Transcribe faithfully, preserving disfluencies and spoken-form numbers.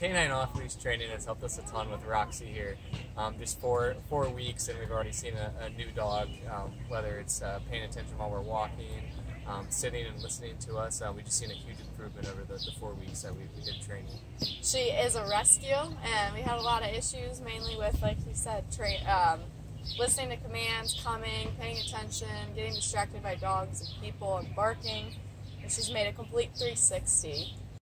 canine off-leash training has helped us a ton with Roxy here. Um, just four four weeks, and we've already seen a, a new dog. Um, whether it's uh, paying attention while we're walking, um, sitting and listening to us, uh, we've just seen a huge improvement over the, the four weeks that we, we did training. She is a rescue, and we had a lot of issues, mainly with, like you said, tra um, listening to commands, coming, paying attention, getting distracted by dogs and people, and barking. And she's made a complete three sixty.